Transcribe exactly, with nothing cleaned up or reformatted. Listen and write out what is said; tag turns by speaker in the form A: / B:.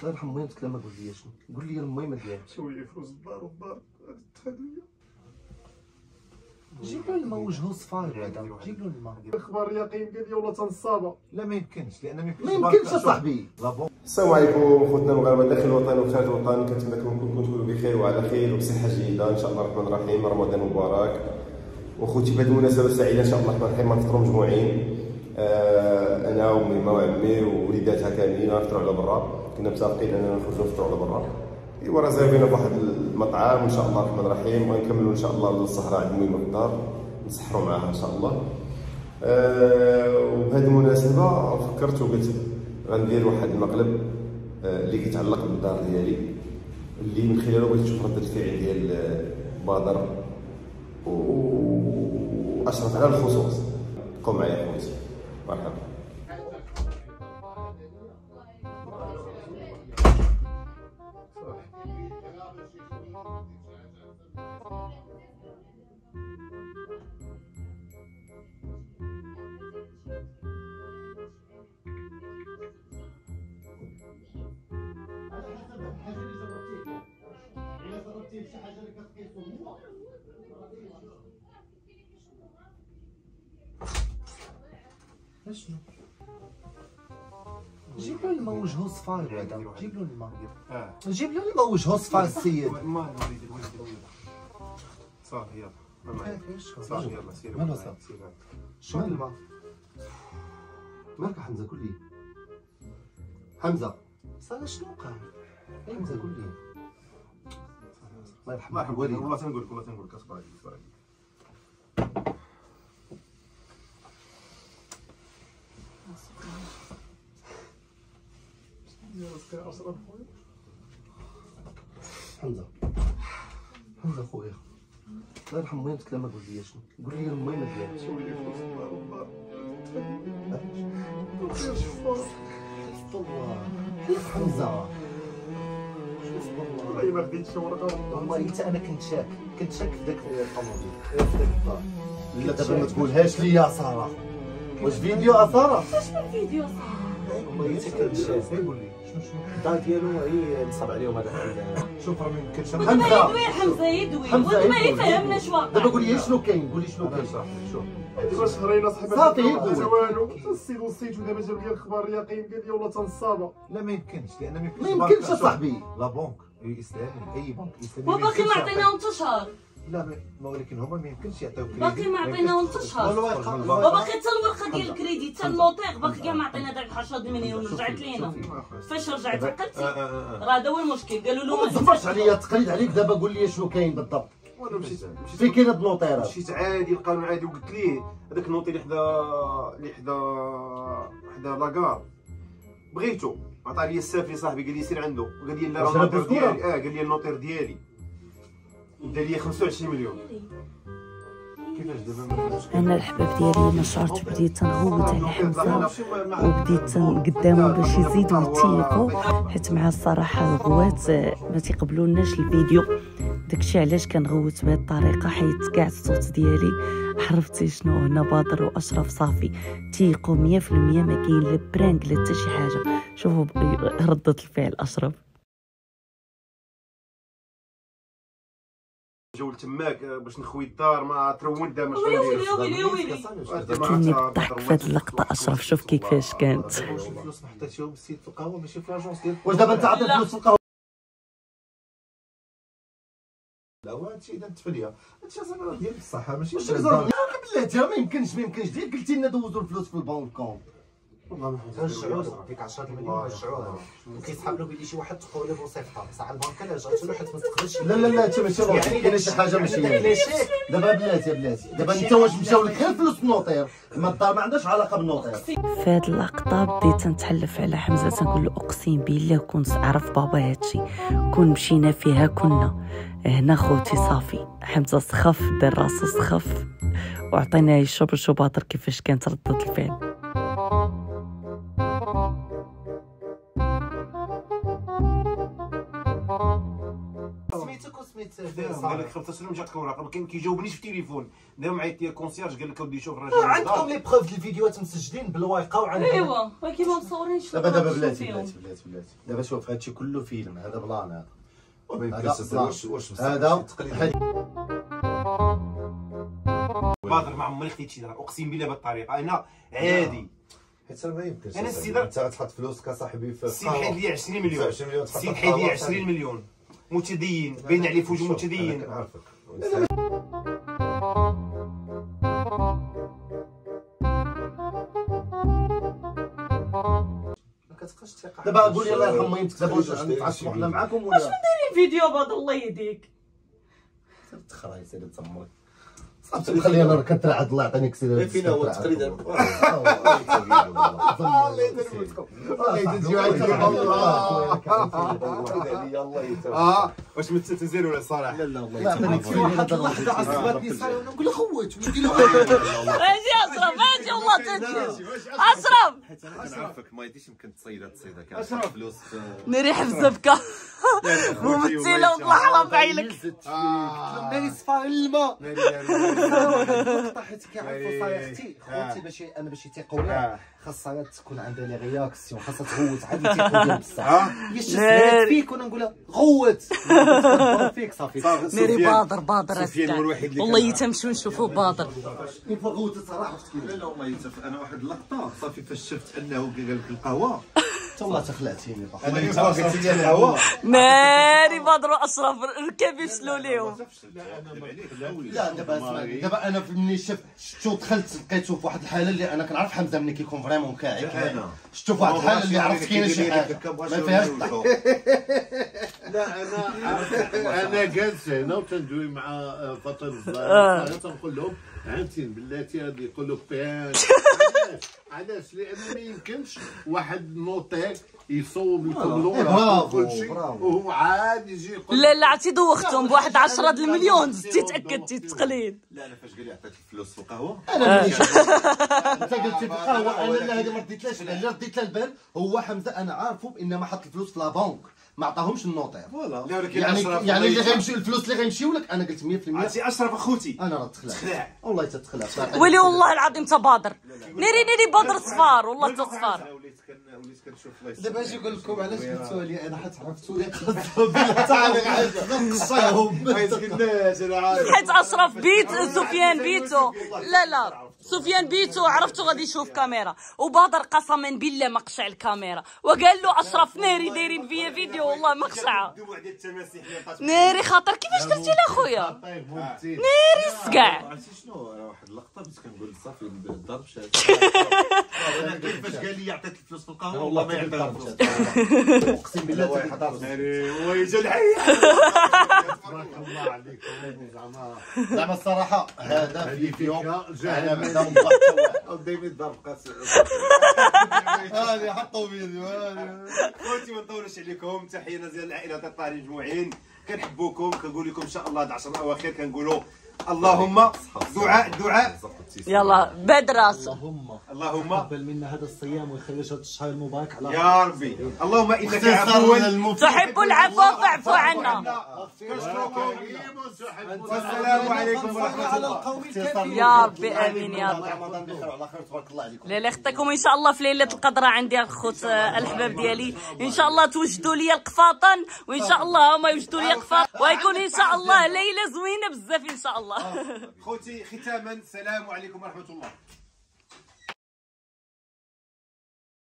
A: الله يرحم ميمتك لا ما قول لي شنو، قول لي المهم ديالك.
B: شويه فلوس الدار والدار غادي تخلي ليا.
A: جيب له الماء وجهه صفار بعدا، جيب له الماء.
B: اخبار يقين قال لي والله تنصابه.
A: لا ما يمكنش، لان ما يمكنش ما يمكنش اصاحبي.
C: السلام عليكم خوتنا المغاربه داخل الوطن وخارج الوطن، كنتمنى تكونوا تكونوا بخير وعلى خير وبصحه جيده ان شاء الله الرحمن الرحيم. رمضان مبارك وخوتي بهذه المناسبه السعيده ان شاء الله الرحمن الرحيم غنفطروا مجموعين، آه انا وميمه وعمي ووليداتها كاملين غنفطروا على برا. كنا متفقين اننا نخرجوا نفطروا على برا، ايوا راه زايرين بواحد المطعم ان شاء الله الرحمن الرحيم، وغنكملوا ان شاء الله السهره عند ميمه في الدار نسحروا معاها ان شاء الله. آه وبهذه المناسبه فكرت وقلت غندير واحد المقلب آه اللي كيتعلق بالدار ديالي، اللي من خلاله بغيت نشوف رده الفعل ديال بدر واشرف على الخصوص. بقوا معايا خوتي، مرحبا.
A: شنو؟ جيب له الماء وجهه صفار بعدا، جيب له الماء.
B: اه
A: جيب له الماء وجهه صفار السيد.
B: ما وليدي وليدي صافي يلا صافي يلا سير.
A: مالو صافي؟ شنو الماء؟ مالك حمزه قول لي. حمزه صافي شنو وقع؟ حمزه قول لي. الله يرحم
B: مرحبا والله تنقول لك والله تنقول لك اصبر عليك اصبر عليك.
A: حمزه حمزه خويا الله يرحم ميمتك لا ما قول لي شنو، قول لي المهم ديالك.
B: شويه فلوس الدار والدار
A: كيف حمزه؟
B: والله ما خديتش ورقه.
A: والله حتى انا كنت شاك كنت شاك في ذاك الطوموبيل في ذاك الدار. لا دابا ما تقولهاش لي يا ساره. واش فيديو اثاره؟
D: فاش من فيديو صاحبي؟
A: والله حتى كنت شاك. قول لي شنو شنو الدار ديالو هي نصب عليهم هذاك. شوف راه ما يمكنش.
D: ودابا يدوي حمزه يدوي ودابا ما يفهمناش واقع.
A: دابا قول لي شنو كاين، قول لي شنو كاين.
B: شوف دابا شهرين اصاحبي
A: صافي
B: حتى والو. السيد وصيت ودابا جاب لي الخبر يقين قال لي والله تنصابه.
A: لا ما يمكنش، لان ما يمكنش ما يمكنش اصاحبي. لا بنك اسلامي، اي بنك اسلامي
D: وباقي ما عطيناهم حتى شهر.
A: لا ما ولكن هما ما يمكنش يعطيو كريدي.
D: باقي ما عطيناهم حتى شهر وباقي حتى الورقه ديال الكريدي حتى النوطيغ باقي كاع ما عطينا داك عشرة المليون. رجعت لينا فاش رجعت عقلتي راه هذا هو المشكل. قالوا له
A: ما تزفرش عليا تقليد عليك. دابا قول لي شنو كاين بالضبط.
B: وانا مشيت
A: فين كاين هاد النوطيرات؟
B: مشيت عادي القانون عادي وقلت ليه هذاك النوطي اللي حدا اللي حدا حدا لاكار بغيتو. عطا لي السافي صاحبي قال لي سير عنده وقال لي لا راه النوطير ديالي. اه قال لي النوطير ديالي دا لي خمسة وعشرين مليون. كيفاش دابا
E: انا الحباب ديالي ما شعرت بديت تنغوت على حمزه وبديت قدامه باش يزيدوا يتيقوا، حيت مع الصراحه الغوات ما تيقبلوناش الفيديو. داكشي علاش كنغوت بهذه الطريقه، حيت كاع الصوت ديالي عرفتي شنو. هنا بدر واشرف صافي تيقوا مية في المية، ما كاين لا برانك لا حتى شي حاجه. شوفوا ردة الفعل اشرف.
B: جو تماك باش نخوي الدار ما ترون دابا شنو
D: ويلي
B: ندير.
D: ويلي ويلي
E: كلني بالضحك في هذه اللقطه. اشرف شوف كيفاش كانت.
A: واش الفلوس ما حطيتيهم السيد في القهوه ماشي في لاجونس ديالك؟ واش دابا انت عطيت فلوس في القهوه؟ لا وهادشي اذا تفليه هادشي زعما ديال الصحه ماشي بلاتي. ما يمكنش ما يمكنش ديك قلتي لنا دوزوا الفلوس في البنك كونت.
B: والله ما
F: غنرجعوا ديك عشرة المليون رجعوها. وكيسحب له بلي شي واحد تقول له بوصيفطها ساعه البنكه لا رجعت له حيت ما تقدرش.
A: لا لا لا انت ماشي يعني كاينه شي حاجه ماشي
F: كاين شيك.
A: دابا بلاتي بلاتي دابا انت واش مشاو لك غير فلوس النوطير؟ ما الدار ما عندهاش علاقه بالنوطير.
E: في هذه اللقطه بديت نتحلف على حمزه تنقول له اقسم بالله كنت عرف بابا هادشي كون مشينا فيها كنا هنا خوتي. صافي حمزه سخف دار راسو سخف وعطيناه يشرب. شو باطر كيفاش كانت ردة الفعل.
F: سميتك وسميت
B: قال لك خمسة سنين جاتك اوراق ما كيجاوبنيش في التليفون. داو معايا الكونسيرج قال لك اودي شوف راه
F: عندكم لي بروف ديال الفيديوهات مسجلين بالواقع وعندكم
D: ايوا ولكن ما مصورينش.
A: دابا دابا بلاتي بلاتي بلاتي بلاتي دابا شوف هادشي كله فيلم، هذا بلان هذا.
C: واش واش
A: هذا
B: باطل ما عمري خديت شي درهم اقسم بالله بهالطريقه انا عادي.
C: حيت ما يمكنش
B: انا السيدة
C: انت غتحط فلوس كصاحبي في
B: السيد حيد لي عشرين مليون.
C: عشرين مليون
B: السيد حيد لي عشرين مليون متدين باين عليه في وجهه متدين.
C: كنعرفك
F: كتبقاش الثقه.
A: دابا قول لي الله يرحم ميمتك دابا واش نتعشوا حنا معاكم ولا
D: دايرين فيديو بعد الله يهديك.
A: تخرا سيدي تمرك صافي خلينا انا كنترعد الله يعطيني كسير
C: فين هو التقليد
A: الله يديركم الله يدير
C: الله يتوب.
B: اه واش متزين ولا صراحه؟
A: لا لا الله يعطيني كسير
F: واحد اللحظه عصبتني صاير نقول له خوت ونقول له
D: اجي اشرف اجي والله تجي اشرف.
C: حيت انا كنعرفك ما يديش يمكن تصيد هاد الصيده كامله فلوس في
D: ناري حزبكه ممثله وطلع حرام بعينك.
F: ناري صفار الماء نقطع حيت كيعرفوا صايختي خوتي باش انا باش يثيقوا ليا خاصها تكون عندها لي رياكسيون خاصها تغوت عاد يثيقوا ليا بصح. هي شفت فيك وانا نقول لها غوت فيك صافي.
D: ناري بادر بادر
C: سفيان هو الوحيد اللي
D: والله يتمشوا نشوفوا بادر.
A: كيف غوت صراحه
C: لا لا ما يتف انا واحد اللقطه صافي فاش شفت انه قال لك القهوه
A: انت والله تخلعتيني باقي
C: انا انت قلت لي القهوه
D: ناري بادر واشرف ركب يسلوا ليهم.
A: لا دابا اسمعني دابا انا ملي شفت شفتو دخلت لقيتو في واحد الحاله اللي انا كنعرف حمزه ملي كيكون فريمون كاعي شفتو في واحد الحاله اللي عرفت كاينه شي حاجه ما فيهاش
G: لا انا انا جالس هنا وتندوي مع فاطمه الزهراء تنقول لهم عانتين بلاتي هذه يقولوا بان علاش علاش لان ما يمكنش واحد نوطيك يصوب لكم لورا وكل شيء وهو عاد يجي يقول
D: لا لا عرفتي دوختهم بواحد عشرة د المليون زدتي تاكدتي التقليد.
C: لا انا فاش قال لي عطيت الفلوس في القهوه
A: انا ملي شفت انت قلتي في القهوه انا لا هذه ما رديتلاش اللي رديت لها البال هو حمزه انا عارفه بانما حط الفلوس في لا بنك ما عطاهمش النوطير
C: فوالا
A: يعني يعني اللي غيمشيو الفلوس اللي غيمشيو لك انا قلت مية في المية
B: عرفتي اشرف اخوتي
A: انا راه تخلع والله تتخلع
D: ولي والله العظيم تبادر ناري ناري بادر صفار والله تصفار.
C: وليت كن وليت كنشوف الله يسلمك.
F: دابا اجي نقول لكم علاش قلتوا لي انا حيت عرفتوا لي قصدوا بلا تعالى قصاهم
B: ما يسكناش انا عارف.
D: حيت اشرف بيت سفيان بيتو لا لا سفيان بيتو عرفتو غادي يشوف كاميرا وبادر قسما بالله ما قشع الكاميرا وقال له اشرف ناري دايرين فيا فيديو والله ما قشعه ناري خاطر كيفاش درتي لاخويا ناري السكاع.
C: عرفتي شنو راه واحد اللقطه بس كنقول صافي الضرب شاد انا كيفاش قال لي عطيت الفلوس في القهوه والله ما يعطيها الفلوس
A: اقسم بالله تحضر
B: ناري هو يجي الحي.
G: تبارك الله عليك زعما
A: زعما الصراحه هذا فيديو
G: جاهل
A: انا بعدا
C: دايما الضرب قاس
A: هذه حطوا فيديو هذه
B: خوتي ما نطولش عليكم. تحيه ديال العائله الطاري مجموعين كنحبوكم كنقول لكم ان شاء الله عشرة اواخر كنقولوا اللهم دعاء دعاء
D: يلا بدراس
F: اللهم
B: اللهم
F: قبل منا هذا الصيام ويخرج هذا الشهر المبارك على
B: يا ربي اللهم انك عفو
D: تحب العفو فاعفو عنا.
B: والسلام عليكم ورحمه الله.
D: يا ربي امين يا ربي.
A: رمضان بخير وعلى خير تبارك الله عليكم.
D: لا لا اختكم ان شاء الله في ليله القدر عندي الخوت الحباب ديالي ان شاء الله توجدوا لي القفاطن وان شاء الله هما يوجدوا لي القفاط ويكون ان شاء الله ليله زوينه بزاف ان شاء الله.
B: خوتي ختاما السلام عليكم ورحمه الله.